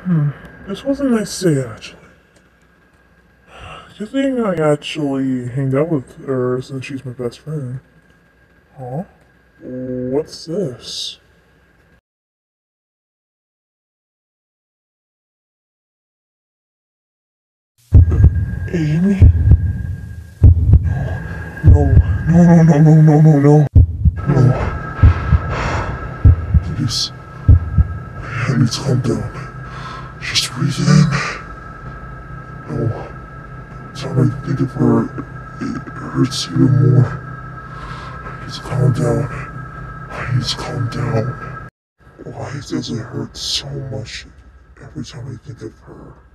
This was a nice day, actually. Good thing I actually hanged out with her since she's my best friend. Huh? What's this? Amy? No, no, no, no, no, no, no, no. No. Please. I need to calm down. Just breathe in. No. Every time I think of her, it hurts even more. I need to calm down. I need to calm down. Why does it hurt so much every time I think of her?